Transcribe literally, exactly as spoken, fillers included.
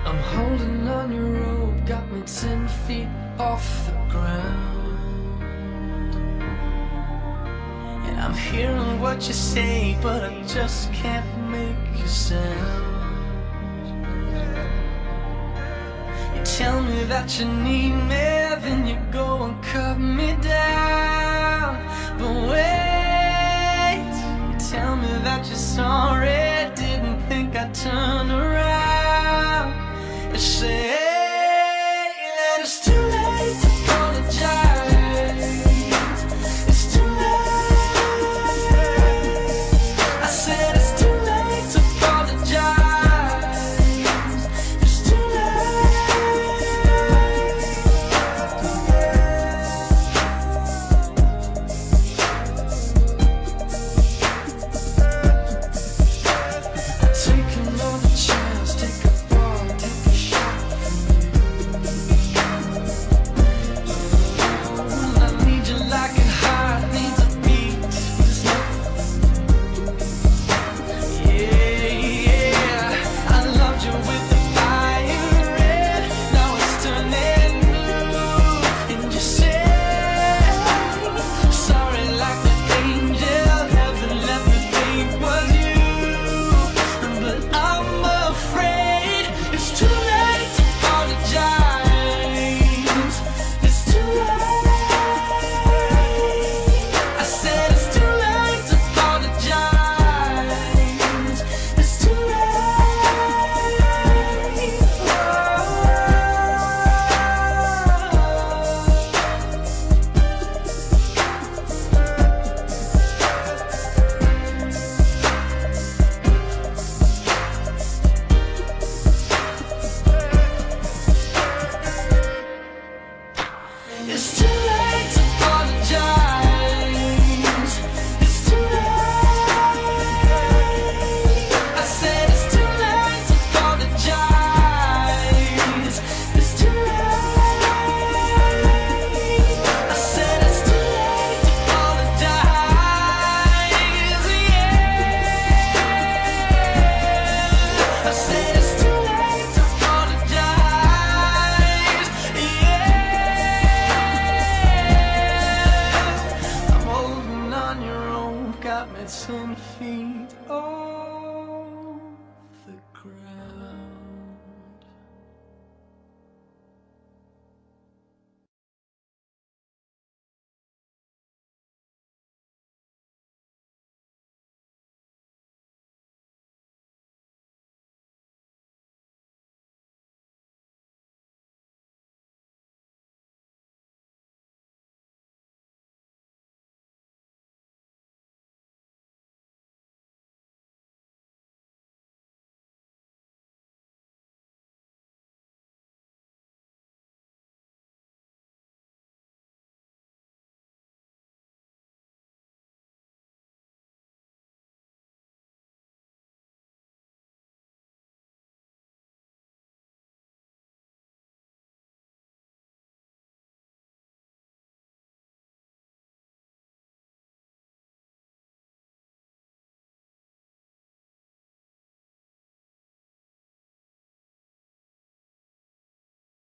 I'm holding on your rope, got me ten feet off the ground. And I'm hearing what you say, but I just can't make a sound. You tell me that you need me, then you go and cut me down. But wait, you tell me that you're sorry, didn't think I'd turn around. You say